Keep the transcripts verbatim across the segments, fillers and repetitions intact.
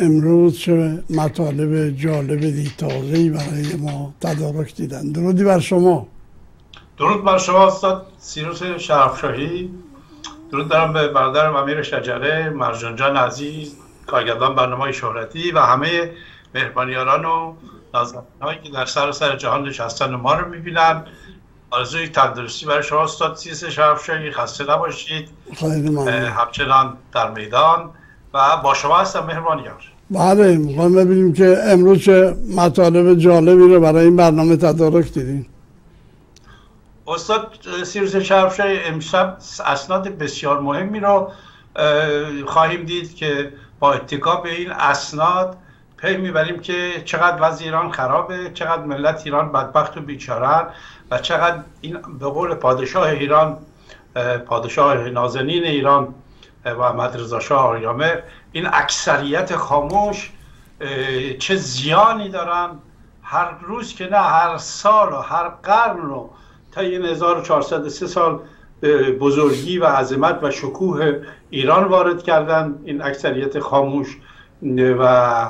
امروز چه مطالب جالبی تازه‌ای برای ما تدارک دیدن. درودی بر شما. درود بر شما استاد سیروس شرفشاهی. درود دارم به برادرم امیر شجره، مرجان جان عزیز، کارگردان برنامه‌های شهرتی و همه مهربانیاران و نازنین‌هایی که در سر سر جهان نشستن و ما رو می‌بینن. آرزوی تندرستی برای شما استاد سیروس شرفشاهی، خسته نباشید. همچنان در میدان و با شما هستم مهربانیار. بله، میخوایم ببینیم که امروز چه مطالب جالبی رو برای این برنامه تدارک دیدیم. استاد سیروس شرفشاهی، امشب اسناد بسیار مهمی رو خواهیم دید که با اتکا به این اسناد پی میبریم که چقدر وضع ایران خرابه، چقدر ملت ایران بدبخت و بیچاره‌اند و چقدر این به قول پادشاه ایران، پادشاه نازنین ایران و احمد رضا شاه آریامر، این اکثریت خاموش چه زیانی دارن هر روز که نه هر سال و هر قرن رو تا این هزار و چهارصد و سه سال بزرگی و عظمت و شکوه ایران وارد کردن این اکثریت خاموش و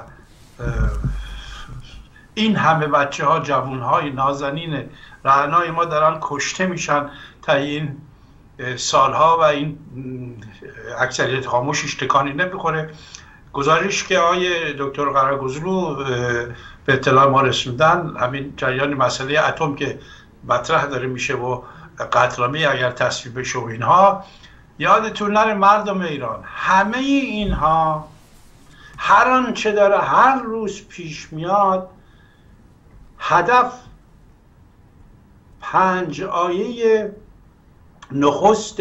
این همه بچه ها، جوان های نازنین رهنای ما دارن کشته میشن تا این سالها و این اکثریت خاموشش تکانی نمیخوره. گزارش که آقای دکتر قره‌گزلو به اطلاع ما رسوندن، همین جریان مسئله اتم که مطرح داره میشه و قطعنامه اگر تصویب بشه و اینها، یادتون نره مردم ایران همه اینها هر آنچه داره هر روز پیش میاد هدف پنج آیه نخست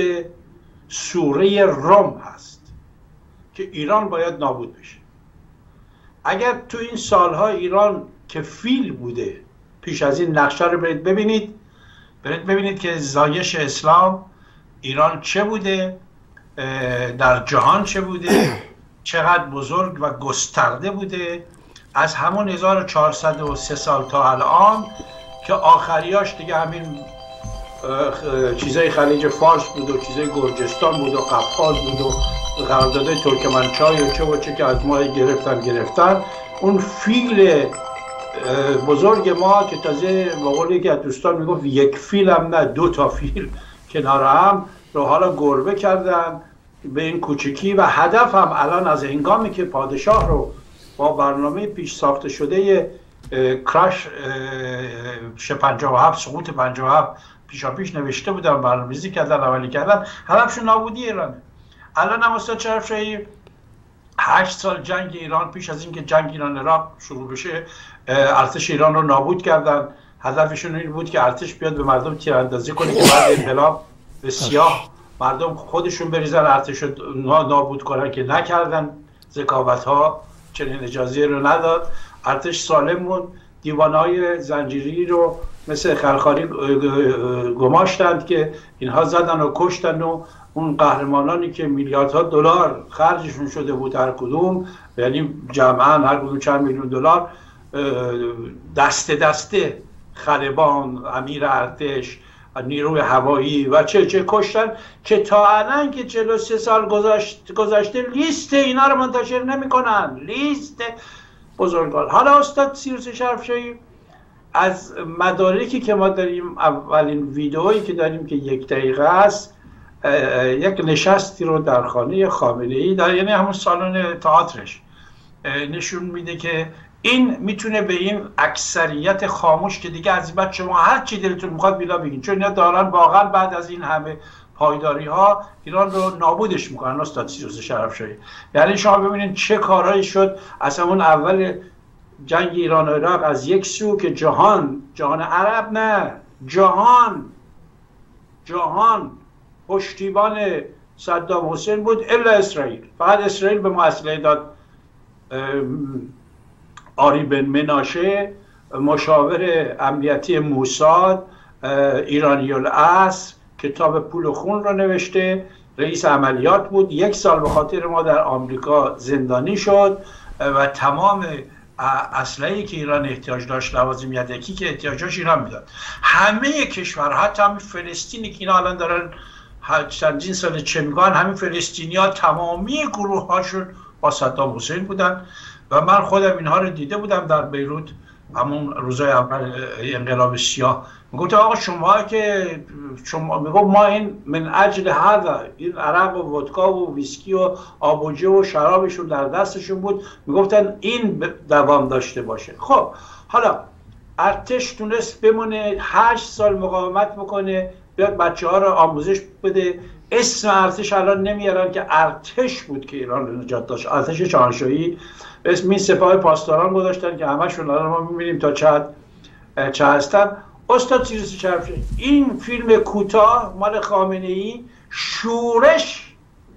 سوره رم هست که ایران باید نابود بشه. اگر تو این سالها ایران که فیل بوده پیش از این نقشه رو برید ببینید برید ببینید که زایش اسلام ایران چه بوده، در جهان چه بوده، چقدر بزرگ و گسترده بوده از همون هزار و چهارصد و سه سال تا الان که آخریاش دیگه همین چیزای خلیج فارس بود و چیزای گرجستان بود و قفقاز بود و قراردادهای ترکمنچای و چه و چه که از ما گرفتن گرفتن اون فیل بزرگ ما که تازه به قول یکی از دوستان میگفت یک فیل هم نه دو تا فیل کنار هم رو حالا گربه کردن به این کوچکی و هدف هم الان از هنگامی که پادشاه رو با برنامه پیش ساخته شده کراش پنجاه و هفت سقوط پنجاه و هفت پیشا پیش نوشته بودن، برنامه‌ریزی کردن، عملی کردن، هدفشون نابودی ایرانه. الان هم استاد شرفشاهی هشت سال جنگ ایران پیش از اینکه جنگ ایران عراق شروع بشه ارتش ایران رو نابود کردن. هدفشون این بود که ارتش بیاد به مردم تیراندازی کنه که بعد انقلاب به سیاه مردم خودشون بریزن ارتش رو نابود کنن که نکردن. ذکاوت‌ها چنین اجازه رو نداد. ارتش سالم بود. دیوانهای زنجیری رو مثل خرخاری گماشتند که اینها زدن و کشتن و اون قهرمانانی که میلیاردها دلار خرجشون شده بود هر کدوم، یعنی جمعاً هر کدوم چند میلیون دلار، دسته دسته خلبان، امیر ارتش، نیروی هوایی و چه چه کشتن که تا الان که چهل و سه سال گذشت گذشته لیست اینا رو منتشر نمی‌کنن. لیست بزرگان. حالا استاد سیروس شرفشاهی از مدارکی که ما داریم، اولین ویدئویی که داریم که یک دقیقه است، یک نشستی رو در خانه خامنه‌ای در یعنی همون سالن تئاترش نشون میده که این میتونه به این اکثریت خاموش که دیگه از بعد شما هر چی دلتون میخواد بیلا بگین، چون اینا دارن واقعا بعد از این همه پایداری ها ایران رو نابودش میکنن استاد سیروس شرفشاهی. یعنی شما ببینید چه کارهایی شد از همون اول جنگ ایران و عراق، از یک سو که جهان جهان عرب نه جهان جهان پشتیبان صدام حسین بود الا اسرائیل. فقط اسرائیل به ما اسلحه داد. آری بن مناشه مشاور امنیتی موساد، ایرانی الاصل، کتاب پول و خون رو نوشته، رئیس عملیات بود. یک سال به خاطر ما در آمریکا زندانی شد و تمام اسلحه‌ای که ایران احتیاج داشت، لوازم یدکی که احتیاجاش ایران میداد. همه کشورها، حتی همین فلسطینی که اینا الان دارن چندین سال چه میگن، همین فلسطینی‌ها تمامی گروه هاشون با صدام حسین بودن و من خودم اینها رو دیده بودم در بیروت همون روزای اول انقلاب سیاه. میگفت آقا شما که شما میگفت ما این من اجل هذا این عرق و ودکا و ویسکی و آبوجه و شرابشون در دستشون بود، میگفتن این دوام داشته باشه. خب حالا ارتش تونست بمونه هشت سال مقاومت بکنه، بیاد بچه ها رو آموزش بده. اسم ارتش الان نمیارن که ارتش بود که ایران رو نجات داشت، ارتش شاهنشاهی. اسم این سپاه پاسداران گذاشتن که همشون الان ما میبینیم تا چه چه هستن. استاد سیروس شرفشاهی این فیلم کوتاه مال خامنه ای شورش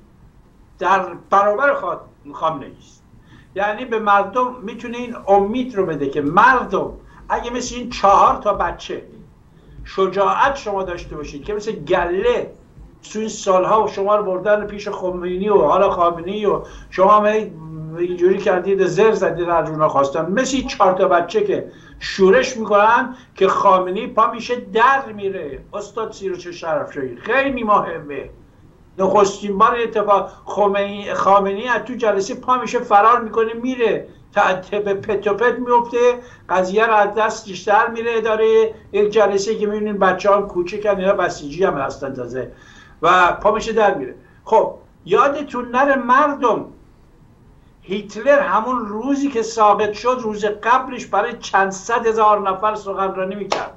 در برابر خامنه ای است. یعنی به مردم میتونه این امید رو بده که مردم اگه مثل این چهار تا بچه شجاعت شما داشته باشید که مثل گله تو این سالها شما رو بردن پیش خمینی و حالا خامنه‌ای و شما هم اینجوری کردید زر زدید در جونا خواستن، مثل چهار تا بچه که شورش میکنن که خامنه‌ای پا میشه در میره. استاد سیروس شرفشاهی خیلی مهمه. نخستین بار اتفاق خامنه‌ای از تو جلسه پا میشه فرار میکنه میره، به پت و پت میفته، قضیه رو از دستش در میره. داره یک جلسه که میبینین بچه ها کوچکن، اینا بسیجی هم هستن تازه، و پا میشه در میره. خب یادتون نره مردم، هیتلر همون روزی که ثابت شد روز قبلش برای چند صد هزار نفر سخنرانی میکرد.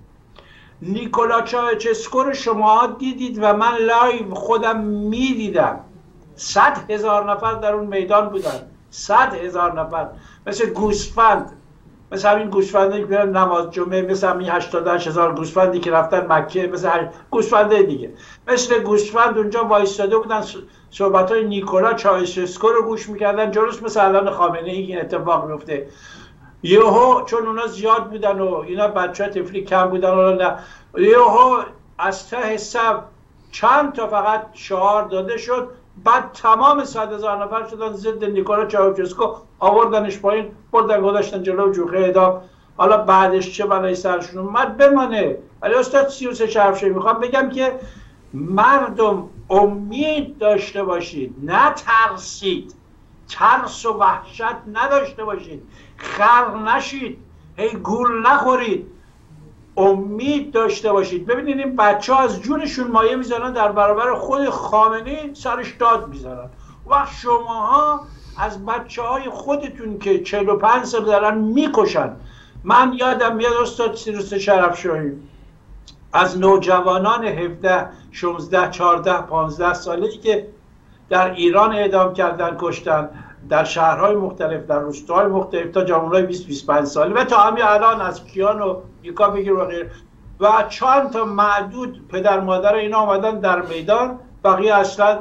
نیکولا چاوشسکو رو شما دیدید و من لایو خودم میدیدم، صد هزار نفر در اون میدان بودن، صد هزار نفر، مثل گوسفند، مثل همین گوسفندی که میرن نماز جمعه، مثل همین هشتاد هزار گوسفندی که رفتن مکه، مثل گوسفنده دیگه، مثل گوسفند اونجا وایستاده بودن صحبت‌های نیکولا چاوشسکو رو گوش میکردن. جلوش مثل الان خامنه ای این اتفاق میفته. یهو چون اونا زیاد بودن و اینا بچه‌ها طفلی کم بودن و یهو از ته صف چند تا فقط شعار داده شد، بعد تمام صد هزار نفر شدن ضد نیکولا چاوشسکو، آوردنش پایین، بردن گذاشتن جلو جوخه اعدام. حالا بعدش چه بلایی سرشون اومد بمانه. ولی استاد سیروس شرفشاهی میخوام بگم که مردم امید داشته باشید، نه ترسید، ترس و وحشت نداشته باشید، خر نشید، هی گول نخورید، امید داشته باشید. ببینید این بچه ها از جونشون مایه میزنن در برابر خود خامنه‌ای سرش داد میزنن. وقت شماها از بچه های خودتون که چهل و پنج سال دارن میکشن. من یادم میاد استاد سیروس شرفشاهی از نوجوانان هفده، شانزده، چهارده، پانزده ساله‌ای که در ایران اعدام کردن، کشتن، در شهرهای مختلف، در روستاهای مختلف، تا جوانای بیست بیست و پنج ساله و تا همین الان از کیان و یکا بگیر و غیر، و چند تا معدود پدر مادر اینا آمدن در میدان، بقیه اصلا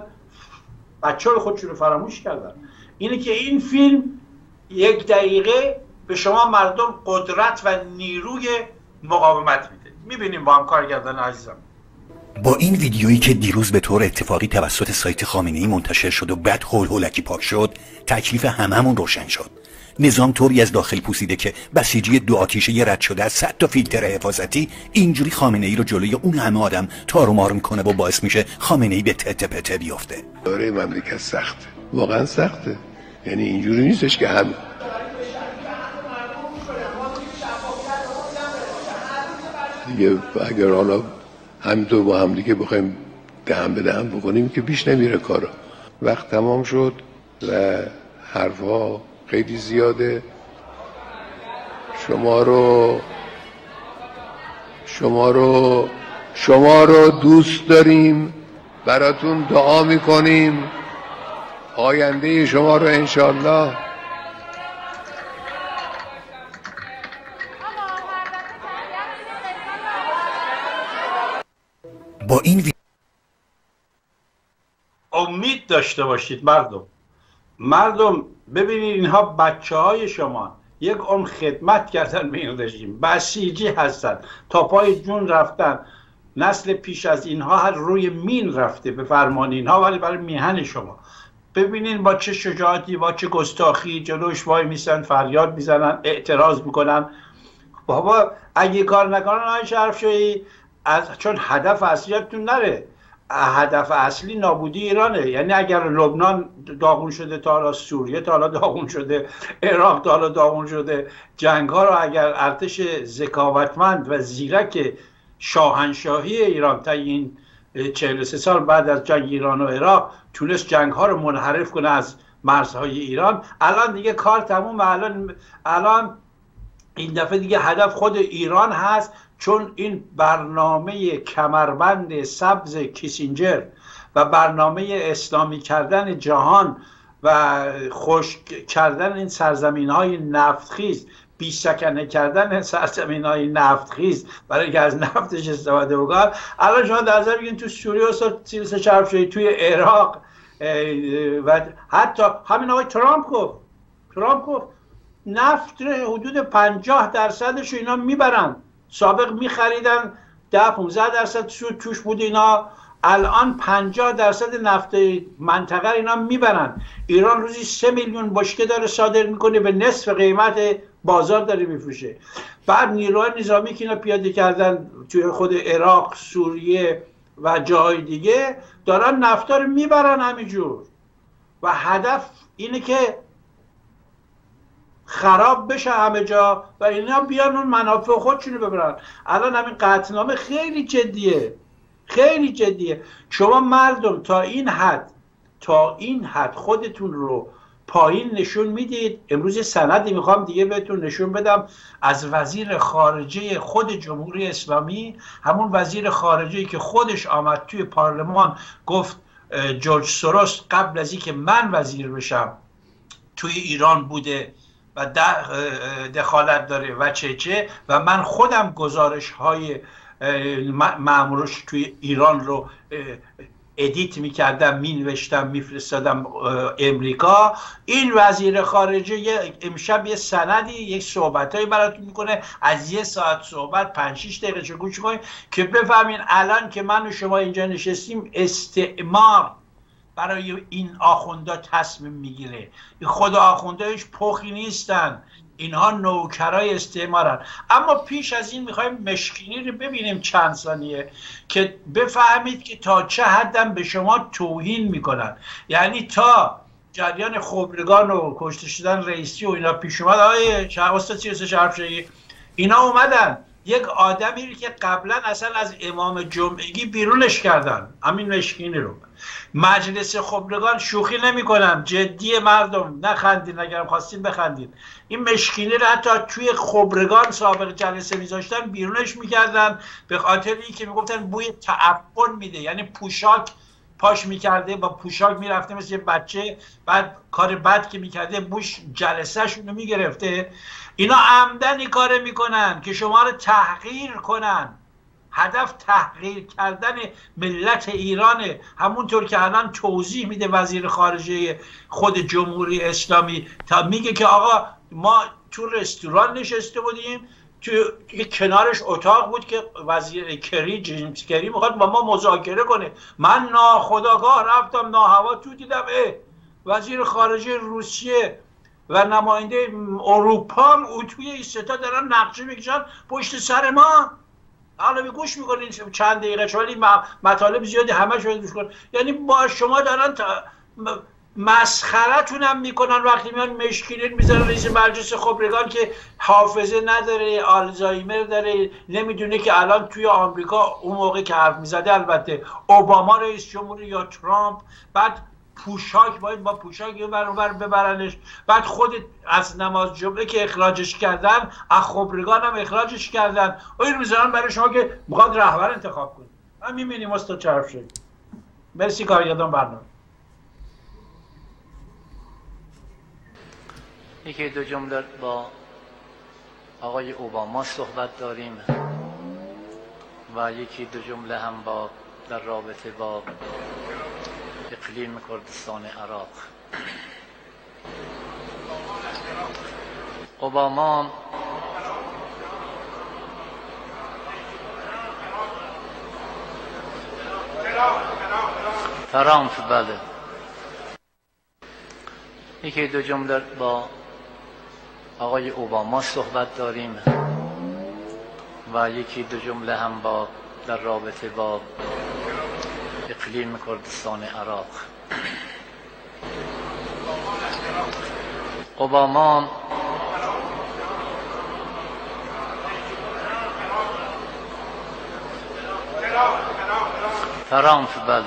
بچه های خودشون رو فراموش کردن. اینه که این فیلم یک دقیقه به شما مردم قدرت و نیروی مقاومت میده. میبینیم با هم کارگردان عزیزم. با این ویدیویی که دیروز به طور اتفاقی توسط سایت خامنه‌ای منتشر شد و بعد هول هولکی پاک شد، تکلیف هممون روشن شد. نظام طوری از داخل پوسیده که بسیجی دو آتیشه رد شده از صد تا فیلتر حفاظتی اینجوری خامنه‌ای رو جلوی اون همه آدم تار و مار میکنه و باعث میشه خامنه‌ای به تته پته بیفته. داره مملکت سخته، واقعا سخته. یعنی اینجوری نیستش که هم دیگه اگر حالا همینطور با هم دیگه بخوایم دهن به دهن بکنیم که پیش نمیره کارا. وقت تمام شد و حرفها خیلی زیاده. شما رو شما رو شما رو دوست داریم، براتون دعا میکنیم، آینده شما رو انشالله با این وی... امید داشته باشید مردم. مردم ببینید اینها بچه های شما یک عمر خدمت کردن به این رژیم، بسیجی هستن، تا پای جون رفتن. نسل پیش از اینها هر روی مین رفته به فرمان اینها، ولی برای میهن شما. ببینید با چه شجاعتی، با چه گستاخی جلوش وای میسن، فریاد میزنن، اعتراض میکنن. بابا اگه کار نکنن آقای شرفشاهی، از چون هدف اصلیتون نره، هدف اصلی نابودی ایرانه. یعنی اگر لبنان داغون شده تا حالا سوریه تا حالا داغون شده، عراق تا حالا داغون شده، جنگ ها رو اگر ارتش ذکاوتمند و زیرک شاهنشاهی ایران تا این چهل و سه سال بعد از جنگ ایران و عراق تونست جنگ ها رو منحرف کنه از مرزهای ایران، الان دیگه کار تموم. الان الان این دفعه دیگه هدف خود ایران هست، چون این برنامه کمربند سبز کیسینجر و برنامه اسلامی کردن جهان و خشک کردن این سرزمین های نفتخیز، بی‌سکنه کردن سرزمین های نفتخیز برای که از نفتش استفاده بکنن. الان شما در نظر بگیرید تو سوریه و چرف شدید، توی عراق و حتی همین آقای ترامپ گفت ترامپ گفت نفت حدود پنجاه درصدش اینا میبرن. سابق میخریدن ده پانزده درصد سود توش بود، اینا الان پنجاه درصد نفت منطقه اینا میبرن. ایران روزی سه میلیون بشکه داره صادر میکنه، به نصف قیمت بازار داره میفروشه. بعد نیروهای نظامی که اینا پیاده کردن توی خود عراق، سوریه و جاهای دیگه دارن نفتا رو میبرن همینجور و هدف اینه که خراب بشه همه جا و اینا بیان اون منافع خودشونو ببرن. الان همین قطعنامه خیلی جدیه، خیلی جدیه. شما مردم تا این حد تا این حد خودتون رو پایین نشون میدید. امروز سندی میخوام دیگه بهتون نشون بدم از وزیر خارجه خود جمهوری اسلامی، همون وزیر خارجه‌ای که خودش آمد توی پارلمان گفت جورج سوروس قبل از اینکه من وزیر بشم توی ایران بوده و دخالت داره و چه چه و من خودم گزارش های مامورش توی ایران رو ادیت میکردم، مینوشتم، میفرستادم امریکا. این وزیر خارجه امشب یه سندی، یک صحبتایی براتون میکنه از یه ساعت صحبت، پنج شش دقیقه چه گوش کنید که بفهمین الان که من و شما اینجا نشستیم استعمار برای این آخوندا تصمیم میگیره. خود آخوندا هیچ پخی نیستن، اینها نوکرای استعمارن. اما پیش از این میخوایم مشکینی رو ببینیم چند ثانیه که بفهمید که تا چه حدم به شما توهین میکنن. یعنی تا جریان خبرگان و کشته شدن رئیسی و اینا پیش اومد، آقای استاد سیاست شرفشاهی، اینا اومدن یک آدمی رو که قبلا اصلا از امام جمعگی بیرونش کردن، همین مشکینی رو. مجلس خبرگان شوخی نمی کنم، جدی مردم، نخندین اگرم خواستین بخندین. این مشکینی رو حتی توی خبرگان سابق جلسه میذاشتن بیرونش میکردن به خاطر اینکه میگفتن بوی تعفن میده، یعنی پوشاک پاش میکرده، با پوشاک میرفته مثل یه بچه، بعد کار بد که میکرده بوش جلسه شونو میگرفته. اینا عمدن این کار میکنن که شما رو تحقیر کنن. هدف تحقیر کردن ملت ایرانه. همونطور که الان توضیح میده وزیر خارجه خود جمهوری اسلامی، تا میگه که آقا ما تو رستوران نشسته بودیم، تو کنارش اتاق بود که وزیر کری، جیمز کری میخواد با ما مذاکره کنه. من ناخودآگاه رفتم ناهوا تو دیدم اه وزیر خارجه روسیه و نماینده اروپا هم او توی این ستا دارن نقشه میکشن پشت سر ما. حالا به گوش میکنین چند دقیقه، چون این مطالب زیادی همه شده گوش کن. یعنی با شما دارن مسخرتون هم میکنن وقتی میان مشکلین میذارن رئیس مجلس خبرگان که حافظه نداره، آلزایمر داره، نمیدونه که الان توی آمریکا اون موقع که حرف میزده البته اوباما رئیس جمهوری یا ترامپ، بعد پوشاک باید با پوشاک یه برابر ببرنش، بعد خود از نماز جمعه که اخراجش کردن، از خبرگان هم اخراجش کردن. این میذارن برای شما که میخواد رهبر انتخاب کنید. من میبینیم استاد چرفشاهی. مرسی کارگردان برنامه. یکی دو جمله با آقای اوباما صحبت داریم و یکی دو جمله هم با در رابطه با اقلیم کردستان عراق. اوباما ترامپ بله. یکی دو جمله با آقای اوباما صحبت داریم و یکی دو جمله هم با در رابطه با اقلیم کردستان عراق. اوباما ترامپ بله.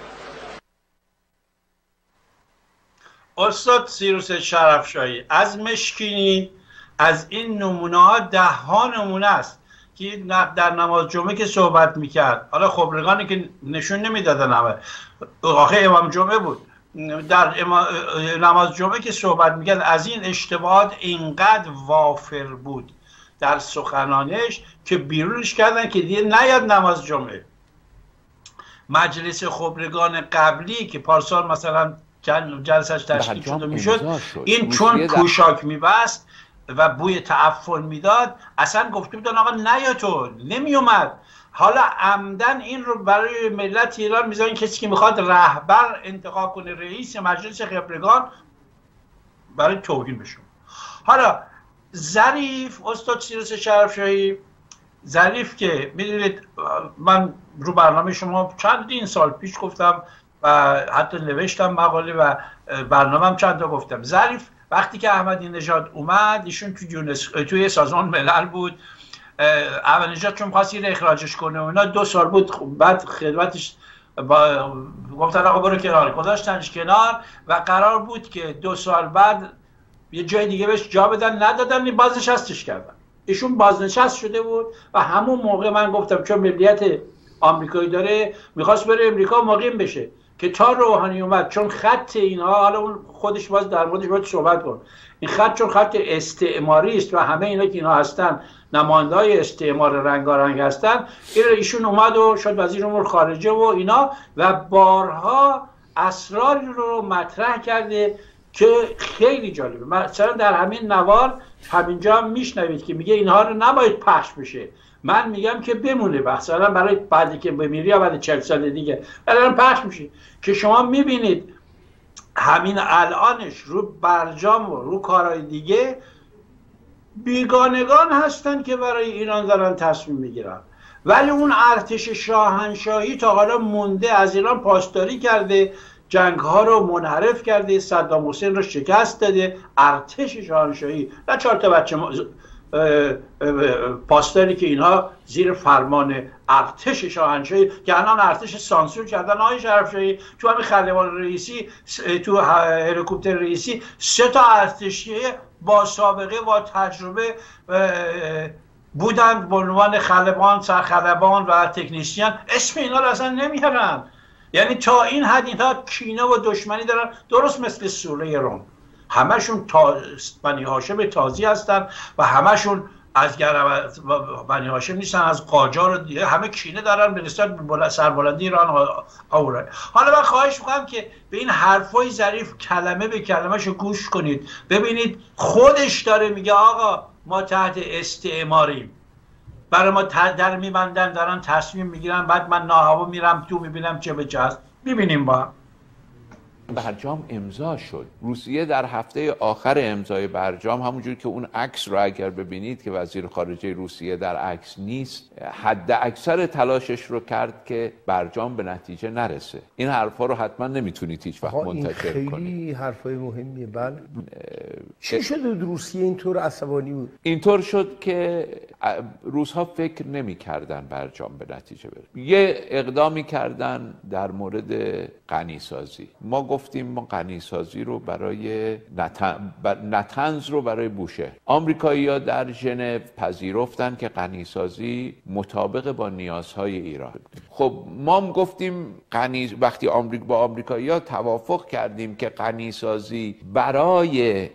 استاد سیروس شرفشاهی، از مشکینی از این نمونه ها ده ها نمونه است که در نماز جمعه که صحبت میکرد، حالا خبرگانی که نشون نمیدادن همه، آخه امام جمعه بود، در نماز جمعه که صحبت میکرد از این اشتباهات اینقدر وافر بود در سخنانش که بیرونش کردن که دیگه نیاد نماز جمعه. مجلس خبرگان قبلی که پارسال مثلا جلسش تشکیل شده میشد، این چون پوشاک میبست و بوی تعفن میداد اصلا گفته بودن آقا نیا تو، نمیومد. حالا عمدن این رو برای ملت ایران میذارن کسی که میخواد رهبر انتخاب کنه رئیس مجلس خبرگان برای توهین بشون. حالا ظریف، استاد سیروس شرفشاهی، ظریف که میدونید من رو برنامه شما چندین سال پیش گفتم و حتی نوشتم مقاله و برنامه هم چند تا گفتم، ظریف وقتی که احمدی نژاد اومد ایشون تو یونس توی سازمان ملل بود، احمدی نژاد چون خواست اخراجش کنه و اینا دو سال بود، بعد خدمتش با گفتن آقا برو کنار، گذاشتنش کنار و قرار بود که دو سال بعد یه جای دیگه بهش جا بدن، ندادن، بازنشستش کردن. ایشون بازنشست شده بود و همون موقع من گفتم چون ملیت آمریکایی داره میخواست بره امریکا مقیم بشه، که تا روحانی اومد چون خط اینها، حالا اون خودش باز در موردش باید صحبت کن، این خط چون خط استعماری است و همه اینا که اینا هستن نماینده‌های استعمار رنگارنگ هستن، ایشون اومد و شد وزیر امور خارجه و اینا و بارها اسراری رو مطرح کرده که خیلی جالبه. مثلا در همین نوار همینجا هم میشنوید که میگه اینها رو نباید پخش بشه، من میگم که بمونه، مثلا برای بعدی که بمیری یا بعد چهل سال دیگه الان پخش میشه، که شما میبینید همین الانش رو برجام و رو کارهای دیگه بیگانگان هستن که برای ایران دارن تصمیم میگیرن، ولی اون ارتش شاهنشاهی تا حالا مونده، از ایران پاسداری کرده، جنگ ها رو منحرف کرده، صدام حسین رو شکست داده، ارتش شاهنشاهی و چهار تا بچه پاسداری که اینها زیر فرمان ارتش شاهنشاهی که الان ارتش سانسور کردن. آقای شرفشاهی تو همین خلبان رئیسی، تو هلیکوپتر رئیسی سه تا ارتشی با سابقه و تجربه بودند به عنوان خلبان، سرخلبان و تکنیسیان، اسم اینا رو اصلا نمیارن. یعنی تا این حد اینها کینه و دشمنی دارن، درست مثل سوره روم. همشون تا بنی هاشم تازی هستن و همشون از بنی هاشم نیستن، از قاجار دیگه، همه کینه دارن به نسبت سربلندی ایران. حالا من خواهش میکنم که به این حرفای ظریف کلمه به کلمه‌شو گوش کنید، ببینید خودش داره میگه آقا ما تحت استعماریم، برای ما در میبندن، دارن تصمیم میگیرن، بعد من ناهوا میرم تو میبینم چه به چه هست. میبینیم با برجام امضا شد. روسیه در هفته آخر امضای برجام، همونجور که اون عکس رو اگر ببینید که وزیر خارجه روسیه در عکس نیست، حد اکثر تلاشش رو کرد که برجام به نتیجه نرسه. این حرفا رو حتما نمیتونید هیچ وقت منتشر کنید. خیلی حرفای مهمیه. بله. چی شد روسیه اینطور عصبانی بود؟ اینطور شد که روس‌ها فکر نمی‌کردن برجام به نتیجه بره. یه اقدامی کردن در مورد غنی‌سازی. ما گفتیم ما غنی‌سازی رو برای نتن... نتنز رو برای بوشهر. آمریکایی‌ها در ژنو پذیرفتن که غنی‌سازی مطابق با نیازهای ایران. خب ما هم گفتیم غنی وقتی آمریکا با آمریکایی‌ها توافق کردیم که غنی‌سازی برای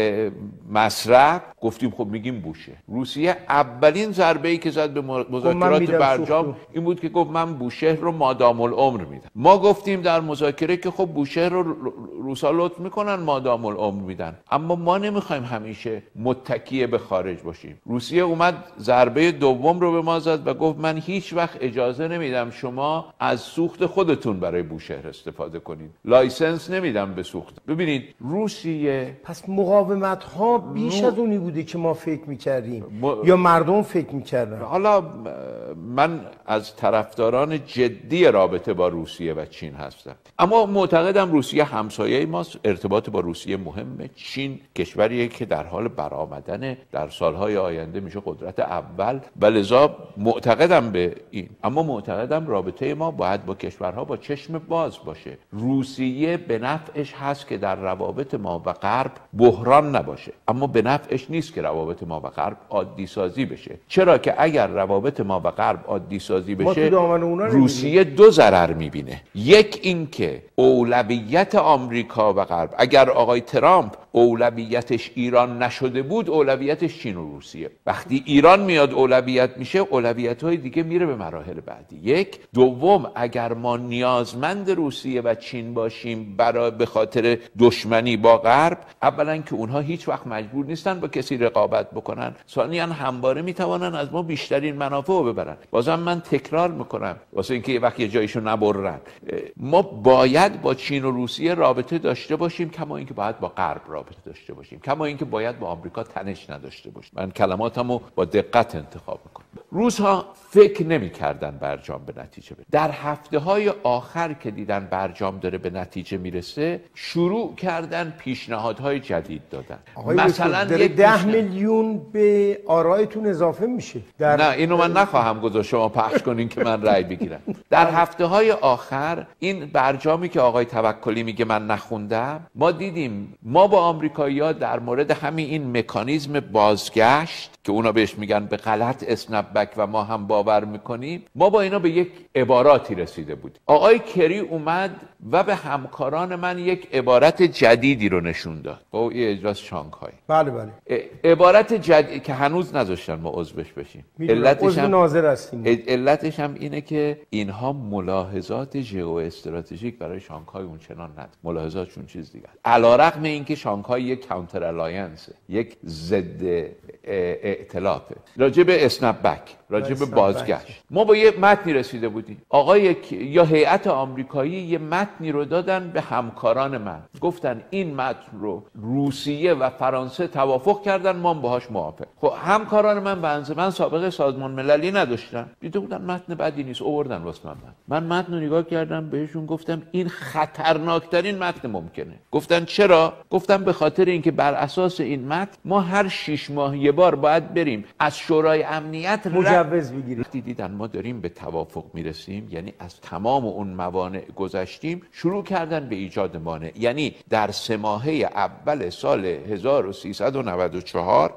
مصرف، گفتیم خب میگیم بوشهر. روسیه اولین ضربه‌ای که زد به مذاکرات برجام این بود که گفت من بوشهر رو مادام العمر میدم. ما گفتیم در مذاکره که خب بوشهر رو روسا لطف میکنن مادام العمر میدن، اما ما نمیخوایم همیشه متکی به خارج باشیم. روسیه اومد ضربه دوم رو به ما زد و گفت من هیچ وقت اجازه نمیدم شما از سوخت خودتون برای بوشهر استفاده کنید، لایسنس نمیدم به سوخت. ببینید روسیه پس مقاومت ها بیش رو... از اونی بوده که ما فکر میکردیم م... یا مردم فکر میکردن. حالا من از طرفداران جدی رابطه با روسیه و چین هستم، اما معتقدم روسیه همسایه ماست، ارتباط با روسیه مهمه. چین کشوریه که در حال برآمدن در سالهای آینده میشه قدرت اول و لذا معتقدم به این، اما معتقدم رابطه ما باید با کشورها با چشم باز باشه. روسیه به نفعش هست که در روابط ما و غرب بحران نباشه، اما به نفعش نیست که روابط ما و غرب عادی سازی بشه. چرا که اگر روابط ما و غرب عادی سازی بشه روسیه دو ضرر میبینه. یک این که اولویت آمریکا و غرب، اگر آقای ترامپ اولویتش ایران نشده بود اولویتش چین و روسیه، وقتی ایران میاد اولویت میشه اولویت‌های دیگه میره به مراحل بعدی. یک دوم اگر ما نیازمند روسیه و چین باشیم برای به خاطر دشمنی با غرب، اولا که اونها هیچ وقت مجبور نیستن با کسی رقابت بکنن، ثانیاً همواره میتوانن از ما بیشترین منافع رو ببرن. بازم من تکرار میکنم واسه اینکه یه وقت یه جایشو نبرن، ما باید با چین و روسیه رابطه داشته باشیم کما اینکه باید با غرب رابطه داشته باشیم، کما اینکه باید با آمریکا تنش نداشته باشیم. من کلماتمو با دقت انتخاب میکنم. روس‌ها فکر نمی‌کردن برجام به نتیجه برسه. در هفته‌های آخر که دیدن برجام داره به نتیجه میرسه شروع کردن پیشنهادهای جدید دادن. مثلا یک ده پیشنهاد... میلیون به آرایتون اضافه میشه. در... نه اینو من نخواهم گذاشت شما پخش کنین که من رأی بگیرم. در هفته‌های آخر این برجامی که آقای توکلی میگه من نخوندم، ما دیدیم ما با آمریکایی‌ها در مورد همین این مکانیزم بازگشت که اونا بهش میگن به غلط اسنپ بک و ما هم باور میکنیم، ما با اینا به یک عباراتی رسیده بودیم. آقای کری اومد و به همکاران من یک عبارت جدیدی رو نشون داد با اجلاس شانگهای. بله بله. عبارت جدید که هنوز نذاشتن ما عضوش بشیم. علتش هم ناظر هستیم. علتش هم اینه که اینها ملاحظات ژئواستراتژیک برای شانگهای اونچنان ندارن. ملاحظاتشون چیز دیگه است. علیرغم اینکه شانگهای یک کانتر الاینس، یک ضد ائتلافه. راجع به اسنپ بک، راجع به بازگشت ما با یه متنی رسیده بودیم. آقای یا هیئت آمریکایی یه متنی رو دادن به همکاران من، گفتن این متن رو روسیه و فرانسه توافق کردن، ما باهاش موافق. خب همکاران من بنز من سابقه سازمان مللی نداشتن، دیده بودن متن بدی نیست، آوردن واسه من. من متن رو نگاه کردم، بهشون گفتم این خطرناکترین متن ممکنه. گفتن چرا؟ گفتم به خاطر اینکه بر اساس این متن ما هر شش ماه یه بار باید بریم از شورای امنیت مجوز بگیریم. وقتی دیدن ما داریم به توافق میرسیم، یعنی از تمام اون موانع گذشتیم، شروع کردن به ایجاد مانع. یعنی در سه ماهه اول سال هزار و سیصد و نود و چهار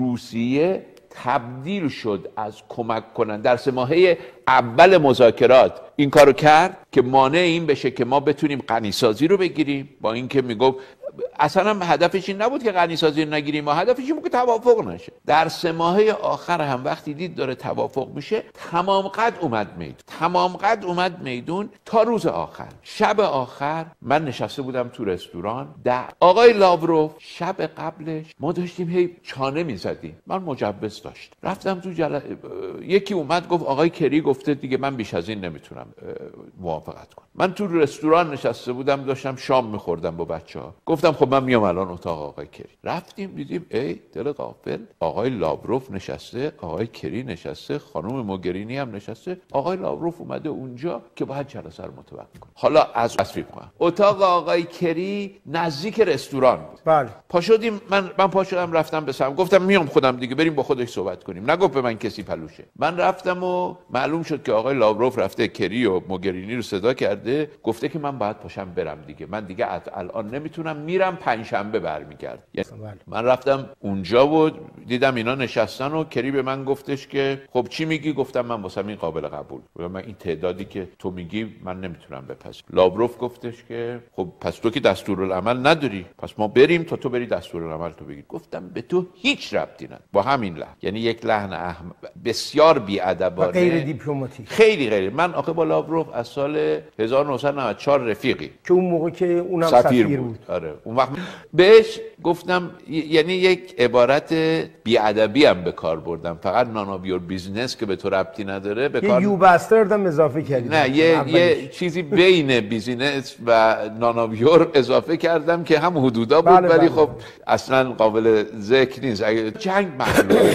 روسیه تبدیل شد از کمک کننده، در سه ماهه اول مذاکرات این کارو کرد که مانع این بشه که ما بتونیم غنیسازی رو بگیریم، با اینکه میگفت اصلا هم هدفش این نبود که غنیسازی رو نگیریم، ما هدفش این بود که توافق نشه. در سه ماهه آخر هم وقتی دید داره توافق میشه، تمام قد اومد میدون تمام قد اومد میدون تا روز آخر. شب آخر من نشسته بودم تو رستوران، در آقای لاوروف شب قبلش ما داشتیم هی چانه میزدیم، من مجوز داشت رفتم تو جل... یکی اومد گفت آقای کری گفته دیگه من بیش از این نمیتونم موافقت کنم. من تو رستوران نشسته بودم داشتم شام میخوردم با بچه‌ها، گفتم خب من میام الان اتاق آقای کری. رفتیم دیدیم ای دل غافل، آقای لاوروف نشسته، آقای کری نشسته، خانم موگرینی هم نشسته. آقای لاوروف اومده اونجا که باید جلسه رو متوقف کنه. حالا از تصویب کنم، اتاق آقای کری نزدیک رستوران بود. بله. پا شدیم، من من پا شدم رفتم به سمت، گفتم میام خودم دیگه، بریم با خودش صحبت کنیم. نگفت به من کسی پلوشه. من رفتم و معلوم شد که آقای لاوروف رفته کری و موگرینی رو صدا کرده، گفته که من باید پاشم برم دیگه، من دیگه الان نمیتونم، میرم پنجشنبه برمیگردم. یعنی من رفتم اونجا و دیدم اینا نشستن و کری به من گفتش که خب چی میگی؟ گفتم من واسم این قابل قبول، من این تعدادی که تو میگی من نمیتونم بپذیرم. لاوروف گفتش که خب پس تو که دستورالعمل نداری، پس ما بریم تا تو بری دستورالعمل تو بگیر. گفتم به تو هیچ ربطی نداره. با همین لحن، یعنی یک لحن احم... بسیار بی‌ادبانه، غیر دیپلماتیک، خیلی غیر. من آخه با لاوروف از سال هزار و نهصد و نود و چهار رفیقی، که اون موقع که اونم سفیر بود. بود. آره اون وقت بهش گفتم، یعنی یک عبارت بی‌ادبی هم به کار بردم، فقط نانابیور بیزنس که به تو ربطی نداره به کار. یه یو باسترد هم اضافه کردی. نه یه یه چیزی بین بیزینس و نانابیور اضافه کردم که هم حدودا بود. بله ولی بله. خب اصلا قابل ذکر نیست. اگه جنگ محلول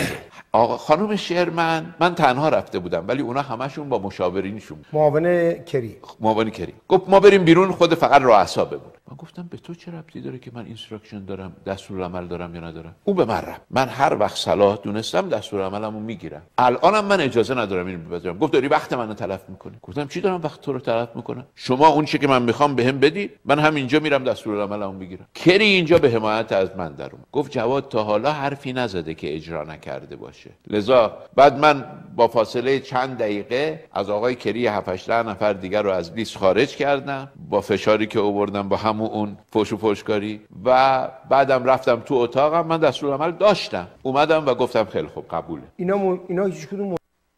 آقا خانم شیرمن، من تنها رفته بودم ولی اونا همشون با مشاورینشون، معاون کری معاون کری گفت ما بریم بیرون، خود فقط رؤسا بمونه. من گفتم به تو چه ربطی داره که من اینستراکشن دارم، دستورالعمل دارم یا ندارم؟ او به من رفت. من هر وقت صلاح دونستم دستورالعملمو میگیرم. الانم من اجازه ندارم اینو بذارم. گفت داری وقت منو تلف میکنی. گفتم چی دارم وقت تو رو تلف میکنم؟ شما اون چیزی که من میخوام بهم بدید، من همینجا میرم دستورالعملمو میگیرم. کری اینجا به حمایت از من در اومد. گفت جواد تا حالا حرفی نزده که اجرا نکرده باشه. لذا بعد من با فاصله چند دقیقه از آقای کری هفت هشت نفر دیگر رو از لیست خارج کردم با فشاری که آوردم با همون اون فوش و فوشکاری، و بعدم رفتم تو اتاقم. من دستورالعمل داشتم، اومدم و گفتم خیلی خوب قبوله. اینا م... اینا هیچ کدوم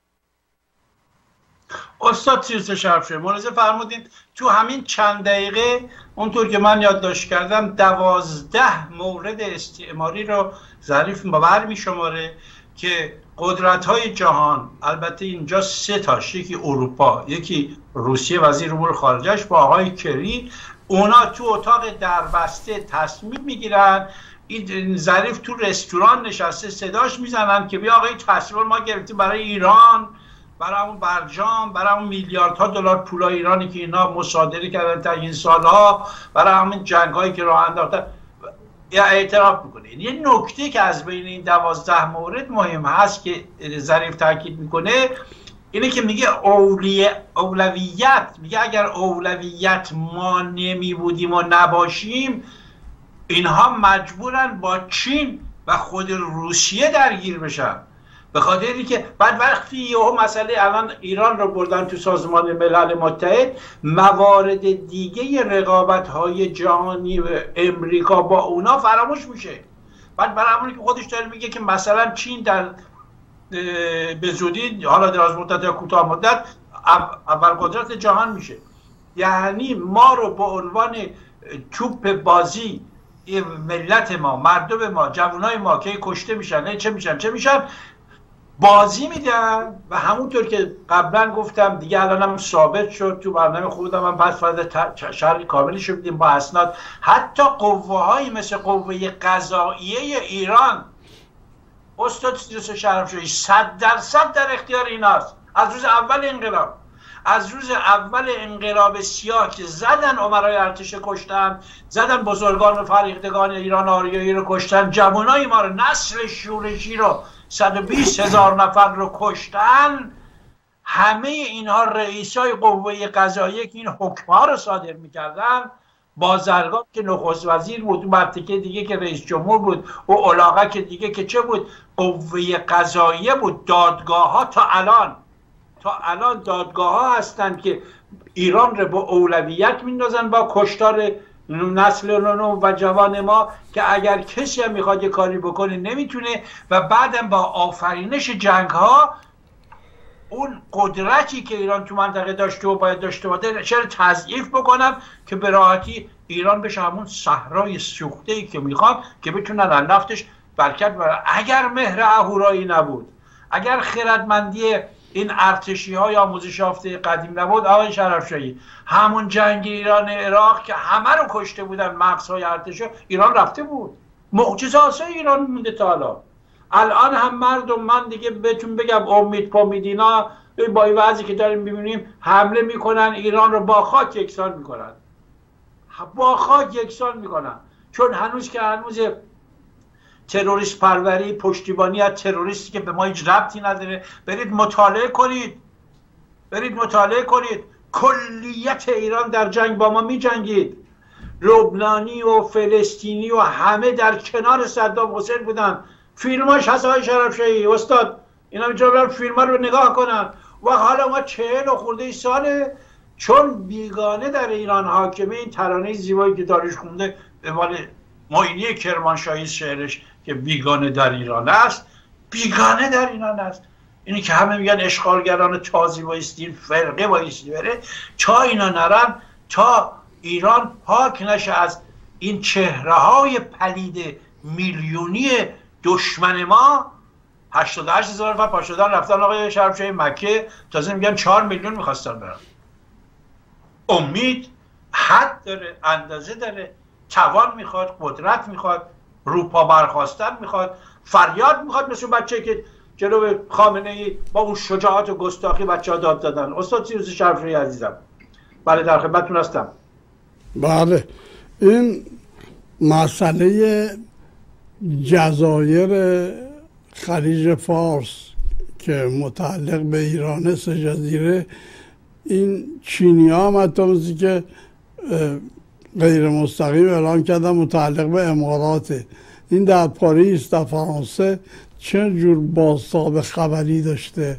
استاد سیرس شرفشه ملاحظه فرمودید تو همین چند دقیقه اونطور که من یادداشت کردم دوازده مورد استعماری رو ظریف بر می شماره که قدرت های جهان، البته اینجا سه تاش، یکی اروپا، یکی روسیه وزیر امور خارجهش با آقای کری، اونا تو اتاق دربسته تصمیم میگیرن. این ظریف تو رستوران نشسته صداش میزنن که بیا آقای تصمیم ما گرفتیم برای ایران، برای اون برجام، برای اون میلیاردها دلار پولای ایرانی که اینا مصادره کردن تا این سالها، برای همین جنگایی که راه انداختن، یا اعتراف میکنه. یه نکته که از بین این دوازده مورد مهم هست که ظریف تاکید میکنه اینه که میگه اولی... اولویت، میگه اگر اولویت ما نمی بودیم و نباشیم، اینها مجبورن با چین و خود روسیه درگیر بشن. به خاطر اینکه بعد وقتی یهو مسئله الان ایران رو بردن تو سازمان ملل متحد، موارد دیگه رقابت‌های جهانی و امریکا با اونا فراموش میشه. بعد برای همونی که خودش داره میگه که مثلا چین در به زودی، حالا دراز مدت یا کوتاه مدت، اول قدرت جهان میشه. یعنی ما رو به عنوان توپ بازی ملت ما، مردم ما، جوانای ما که کشته میشن، چه میشن چه میشن بازی میدن. و همونطور که قبلا گفتم دیگه الانم ثابت شد تو برنامه خودم، من پس فرد شرح کاملی شدیم با اسناد، حتی قوه هایی مثل قوه قضاییه ایران، استاد سیرس شرفشاهی، صد درصد در اختیار ایناست. از روز اول انقلاب، از روز اول انقلاب سیاه که زدن امرای ارتش کشتن، زدن بزرگان و فریختگان ایران آریایی رو کشتن، جوانای ما رو، نسل شورشی رو، صد و بیست هزار نفر رو کشتن، همه اینها رئیسای قوه قضاییه که این حکم‌ها رو صادر می‌کردن، بازرگان که نخست وزیر بود، مرتکه دیگه که رئیس جمهور بود، و علاقه که دیگه که چه بود، قوه قضاییه بود. دادگاه ها تا الان تا الان دادگاه ها هستن که ایران رو با اولویت میندازن با کشتار نسل نو و جوان ما، که اگر کسی هم میخواد یه کاری بکنه نمیتونه. و بعدم با آفرینش جنگ ها اون قدرتی که ایران تو منطقه داشته و باید داشته باشه چرا تضعیف بکنم که به راحتی ایران بشه همون صحرای سوخته‌ای که میخواد، که بتونن از نفتش برکت ببرن. اگر مهر اهورایی نبود، اگر خردمندی این ارتشی های آموزش یافته قدیم نبود، آقای شرفشاهی، همون جنگ ایران عراق که همه رو کشته بودن مغزهای ارتشی، ایران رفته بود. معجزه آسای ایران مونده تا حالا. الان هم مردم، من دیگه بهتون بگم امید پامید اینا با این وضعی که داریم ببینیم حمله میکنن ایران رو با خاک یکسان میکنن، با خاک یکسان میکنن. چون هنوز که هنوز تروریست پروری، پشتیبانی از تروریستی که به ما هیچ ربطی نداره. برید مطالعه کنید، برید مطالعه کنید کلیت ایران در جنگ با ما می جنگید. لبنانی و فلسطینی و همه در کنار صدام حسین بودن. فیلماش هست های شرفشاهی استاد، اینا میتونن فیلم رو نگاه کنن. و حالا ما چهل و خورده ساله چون بیگانه در ایران حاکمه. این ترانه زیبایی که داریوش خونده به مال معینی کرمانشاهی شعرش که بیگانه در ایران است، بیگانه در ایران است. اینی که همه میگن اشغالگران تازی بایستین، فرقه بایستی بره، تا اینا نرن، تا ایران پاک نشه از این چهره های پلید میلیونی دشمن ما. هشتاد و هشت هزار نفر پا شدن رفتن آقای شرفشاهی مکه، تازه میگن چهار میلیون میخواستن برن. امید حد داره، اندازه داره، توان میخواد، قدرت میخواد، روپا برخواستن میخواد، فریاد میخواد، مثل بچه که جلو خامنه ای با اون شجاعت و گستاخی بچه‌ها داد دادن. استاد سیروس شرفشاهی عزیزم، بله در خدمتتون هستم. بله، این مسئله جزایر خلیج فارس که متعلق به ایران سه جزیره، این چینی ها هم حتی که غیر مستقیم اعلام کردن متعلق به اماراته. این در پاریس در فرانسه چه جور بازتاب خبری داشته؟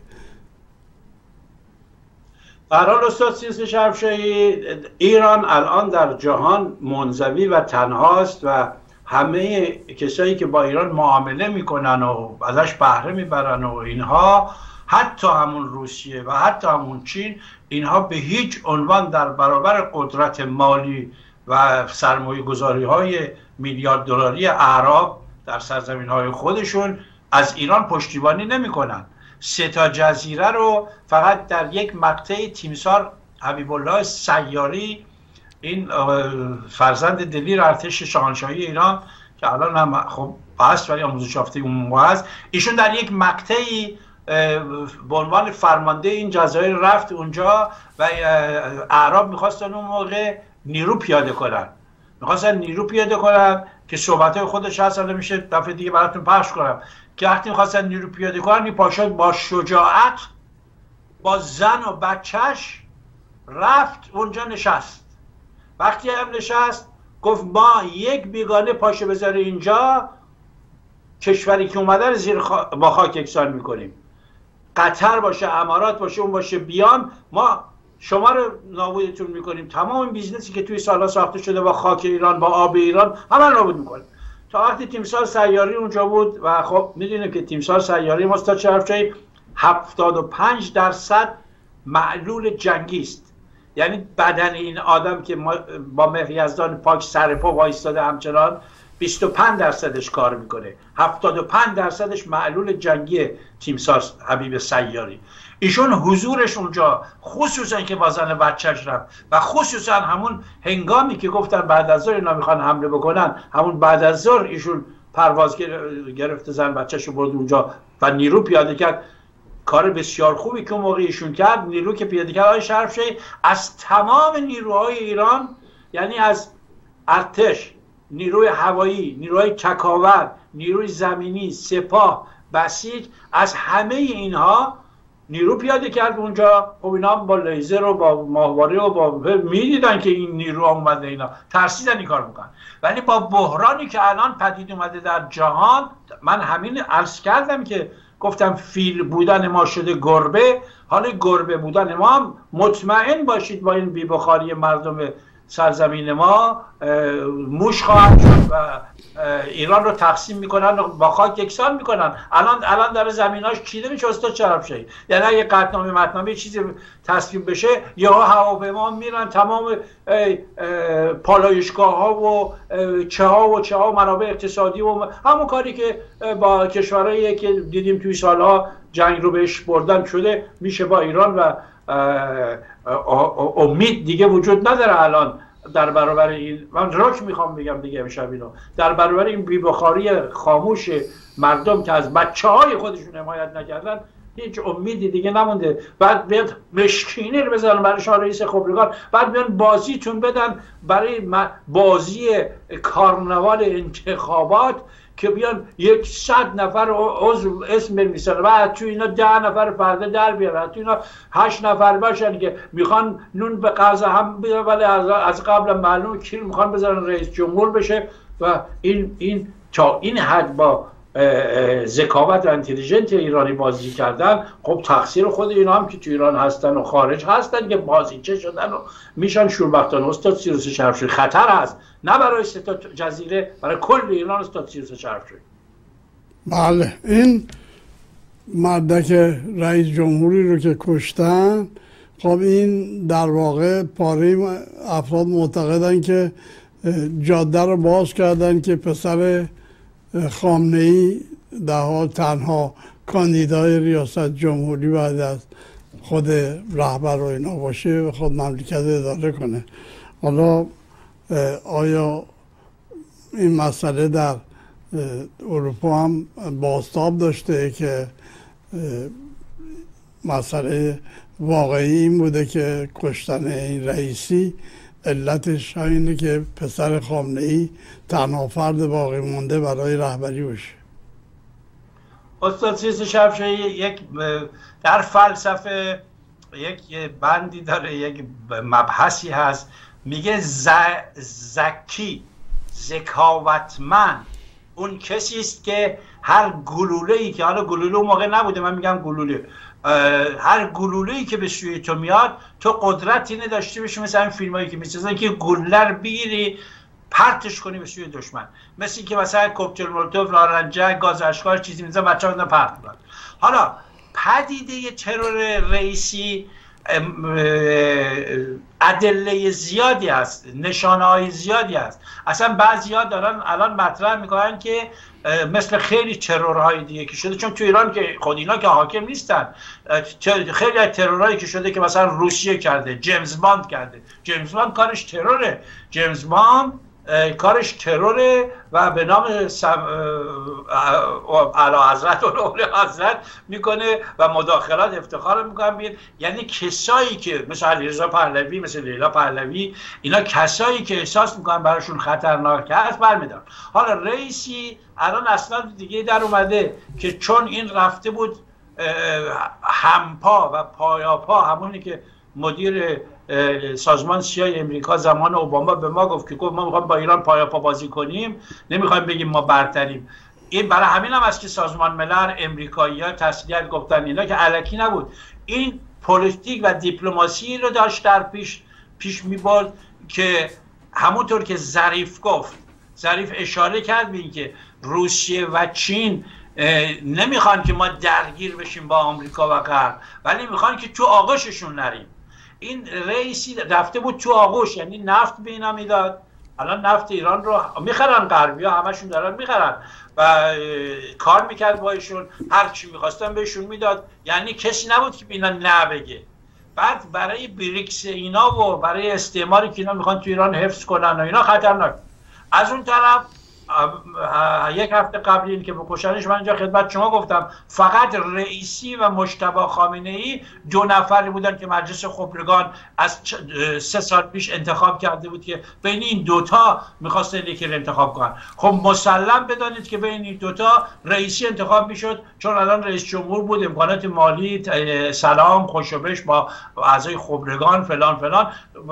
در حال استاد سیروس شرفشاهی، ایران الان در جهان منزوی و تنهاست و همه کسایی که با ایران معامله میکنن و ازش بهره میبرن و اینها، حتی همون روسیه و حتی همون چین، اینها به هیچ عنوان در برابر قدرت مالی و سرمایه گذاری های میلیارد دلاری اعراب در سرزمین های خودشون از ایران پشتیبانی نمی کنن. سه تا جزیره رو فقط در یک مقطع تیمسار حبیب الله سیاری، این فرزند دلیر ارتش شاهنشاهی ایران که الان هم خب هست ولی آموزش یافته اون موقع هست، ایشون در یک مقطعی به عنوان فرمانده این جزایر رفت اونجا و اعراب میخواستن اون موقع نیرو پیاده کنن، میخواستن نیرو پیاده کنن که صحبتهای خودش هست، میشه دفعه دیگه براتون پخش کنم که وقتی میخواستن نیرو پیاده کنن، این پاشا با شجاعت با زن و بچهش رفت اونجا نشست. وقتی هم نشست گفت ما یک بیگانه پاشه بذاره اینجا، کشوری که اومده رو زیر خا... با خاک یکسان میکنیم. قطر باشه، امارات باشه، اون باشه، بیان ما شما رو نابودتون میکنیم. تمام این بیزنسی که توی سالها ساخته شده با خاک ایران، با آب ایران، همه رو نابود میکنیم. تا وقتی تیمسار سیاری اونجا بود و خب میدونیم که تیمسار سیاری ما استاد شرفشاهی هفتاد و پنج درصد معلول جنگی است. یعنی بدن این آدم که با مهر یزدان پاک سر پا وایستاده همچنان بیست و پنج درصدش کار میکنه، هفتاد و پنج درصدش معلول جنگی تیمسار حبیب سیاری. ایشون حضورش اونجا، خصوصا که با زن بچهش رفت و خصوصا همون هنگامی که گفتن بعد از ظهر اینا میخوان حمله بکنن، همون بعد از ظهر ایشون پرواز گرفت، زن بچهش رو برد اونجا و نیرو پیاده کرد. کار بسیار خوبی که اون موقع ایشون کرد، نیرو که پیاده کرد. آقای شرفشاهی از تمام نیروهای ایران، یعنی از ارتش، نیروی هوایی، نیروهای تکاور، نیروی زمینی، سپاه، بسیج، از همه اینها نیرو پیاده کرد اونجا. خب اینا با لیزر و با ماهواره و با میدیدن که این نیرو اومده، اینا ترسیدن این کار میکنن. ولی با بحرانی که الان پدید اومده در جهان، من همین عرض کردم که گفتم فیل بودن ما شده گربه، حالا گربه بودن ما هم مطمئن باشید با این بی‌بخاری مردم سرزمین ما موش خواهد شد و ایران رو تقسیم میکنن و با خاک یکسان میکنن. الان الان در زمیناش چیده میشه استاد شرفشاهی. یعنی اگه قطعنامه متنامه چیزی تصویب بشه، یهو هواپیما میرن تمام پالایشگاه ها و چه ها و چه ها منابع اقتصادی و همون کاری که با کشورهایی که دیدیم توی سالها جنگ رو بهش بردن شده میشه با ایران و امید دیگه وجود نداره الان در برابر این. من رک میخوام بگم دیگه امشب اینو، در برابر این بی‌بخاری خاموش مردم که از بچه های خودشون حمایت نکردن، هیچ امیدی دیگه نمونده. بعد بیاد مشکینی رو بزنن برای شاه رئیس خبرگان، بعد بیان بازیتون بدن برای بازی کارناوال انتخابات که بیان یک صد نفر عضو اسم بنویسن، بعد تو اینا ده نفر فردا در بیارن، تو اینا هشت نفر باشن که میخوان نون به قضا هم بیارن، ولی از قبل معلوم کی میخوان بذارن رئیس جمهور بشه. و این این تا این حد با ذکاوت و انتلیجنت ایرانی بازی کردن. خب تقصیر خود اینا هم که تو ایران هستن و خارج هستن که بازیچه شدن و میشن شوربختان. استاد سیروس شرفشاهی خطر هست، نه برای سه تا جزیره، برای کل ایران. استاد سیروس شرفشاهی بله، این مردک رئیس جمهوری رو که کشتن، خب این در واقع پاره افراد معتقدن که جاده رو باز کردن که پسر خامنه‌ای در حال تنها کاندیدای ریاست جمهوری بعد از خود رهبر و اینا باشه و خود مملکت اداره کنه. حالا آیا این مسئله در اروپا هم بازتاب داشته که مسئله واقعی این بوده که کشتن این رئیسی علتش همینه که پسر خامنه‌ای تنها فرد باقی مونده برای رهبری باشه. استاد سیسی شفشایی یک در فلسفه یک بندی داره، یک مبحثی هست، میگه ذکی ذکاوتمند اون کسی است که هر گلوله‌ای که، حالا گلوله اون موقع نبوده، من میگم گلوله، هر گلوله‌ای که به سوی تو میاد تو قدرتی نداشته باشی، مثل این فیلمایی که میسازن که گلوله رو بگیری پرتش کنی به سوی دشمن، مثل اینکه مثلا کوکتل مولوتوف، نارنجک، گاز اشکال چیزی میزنن بچه‌ها میذارن پرت میکنن. حالا پدیده ترور رئیسی ادله زیادی هست، نشانه های زیادی هست. اصلا بعضی‌ها دارن الان مطرح میکنن که مثل خیلی ترورهای دیگه که شده، چون تو ایران که خود اینا که حاکم نیستن، خیلی از ترورهایی که شده که مثلا روسیه کرده، جیمز باند کرده. جیمز باند کارش تروره، جیمز باند کارش تروره و به نام اعلی حضرت و اولیا حضرت میکنه و مداخلات افتخار میکنن بید. یعنی کسایی که مثل علیرضا پهلوی، مثل لیلا پهلوی، اینا کسایی که احساس میکنن براشون خطرناک هست برمیدارن. حالا رئیسی الان اسناد دیگه در اومده که چون این رفته بود همپا و پایاپا، همونی که مدیر سازمان سیای امریکا زمان اوباما به ما گفت که گفت ما میخوایم با ایران پایاپا بازی کنیم، نمیخوایم بگیم ما برتریم. این برای همین هم است که سازمان ملل، امریکایی‌ها تسلیت گفتن اینا که الکی نبود. این پلیتیک و دیپلماسی رو داشت در پیش پیش میبرد که همونطور که ظریف گفت، ظریف اشاره کرد به این که روسیه و چین نمیخوان که ما درگیر بشیم با آمریکا و غرب، ولی میخوان که تو آغوششون نریم. این رئیسی رفته بود تو آغوش، یعنی نفت به اینا میداد. الان نفت ایران رو میخرن غربی ها، همشون دارن میخرن و کار میکرد با ایشون، هر چی میخواستن بهشون میداد. یعنی کسی نبود که اینا نه بگه. بعد برای بریکس اینا و برای استعماری که اینا میخوان تو ایران حفظ کنن و اینا خطرناک. از اون طرف یک هفته قبل این که بکشنش، من اینجا خدمت شما گفتم فقط رئیسی و مجتبی خامنه‌ای دو نفری بودن که مجلس خبرگان از سه سال پیش انتخاب کرده بود که بین این دوتا میخواستن یکی رو انتخاب کنن. خب مسلم بدانید که بین این دوتا رئیسی انتخاب میشد، چون الان رئیس جمهور بود، امکانات مالی، سلام، خوشوبش با اعضای خبرگان فلان فلان،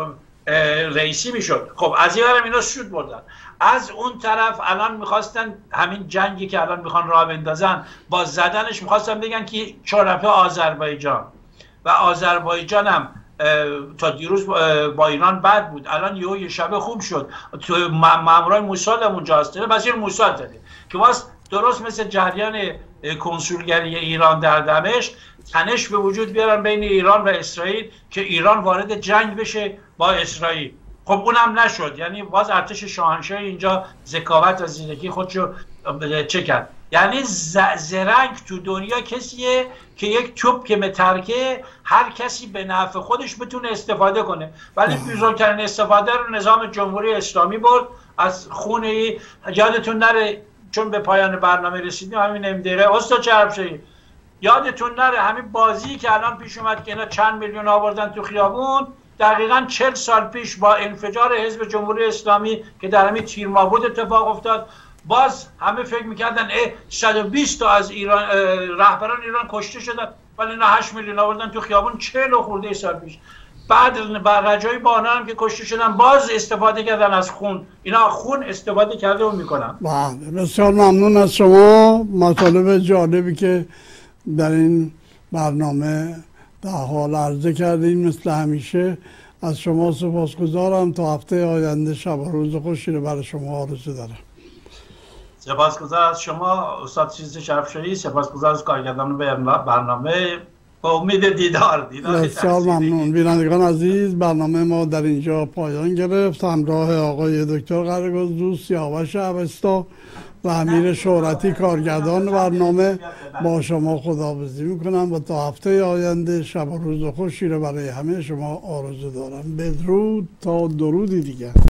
رئیسی میشد. خب از این برم اینا سود بردن. از اون طرف الان میخواستن همین جنگی که الان میخوان راه بندازن، با زدنش میخواستن بگن که شرف آذربایجان و آذربایجان هم تا دیروز با ایران بد بود، الان یهو یه شبه خوب شد. تو مامورای موساد هم اونجا هست، وزیر موساد داده که واس درست مثل جریان کنسولگری ایران در دمشق تنش به وجود بیارن بین ایران و اسرائیل که ایران وارد جنگ بشه با اسرائیل. خب اونم نشد. یعنی باز ارتش شاهنشاهی اینجا ذکاوت و زیرکی خودشو چه کرد. یعنی زرنگ تو دنیا کسیه که یک توپ که مترکه هر کسی به نفع خودش بتونه استفاده کنه، ولی بزرگترین استفاده رو نظام جمهوری اسلامی برد از خونه. یادتون نره چون به پایان برنامه رسیدیم همین نیم دقیقه استاد چربشایی، یادتون نره همین بازی که الان پیش اومد که اینا چند میلیون آوردن تو خیابون، دقیقاً چهل سال پیش با انفجار حزب جمهوری اسلامی که در همین تیر مابود اتفاق افتاد، باز همه فکر میکردن اه صد و بیست تا از ایران رهبران ایران کشته شدن، ولی اینا هشت میلیون آوردن تو خیابون چهل و خورده سال پیش. بعد با رجایی با آنها هم که کشته شدن باز استفاده کردن از خون، اینا خون استفاده کرده و میکنن. بله بسیار ممنون از شما. مطالب جالبی که در این برنامه در حال عرضه کردیم مثل همیشه از شما سپاسگزارم. تا هفته آینده شب و روز خوشی رو برای شما آرزو دارم. سپاسگزار از شما استاد چیز شرفشایی، سپاسگزار از کارگردان برنامه. با امید دیدار دیدار بسیار ممنون. بینندگان عزیز، برنامه ما در اینجا پایان گرفت. همراه آقای دکتر قره‌گزدو، سیاوش اوستا و امیر شهرتی کارگردان برنامه با شما خداحافظی میکنم و تا هفته آینده شب و روز خوشی رو برای همه شما آرزو دارم. بدرود تا درودی دیگر.